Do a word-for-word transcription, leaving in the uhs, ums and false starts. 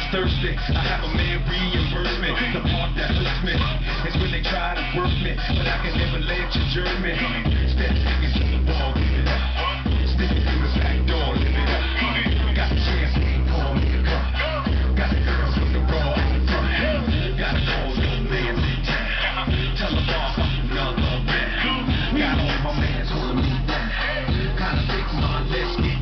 thirsty. I have a man reimburse me. The part that hurts me is when they try to work me, but I can never let you jerk me. Step niggas in the ball, give it up. Stick it through the back door, live it up. Got the chance, ain't call me a cup. Got the girls with the raw in the front. Gotta call your man big time. Tell the boss I'm another man. Got all my mans holding me down. Kinda big man, let's get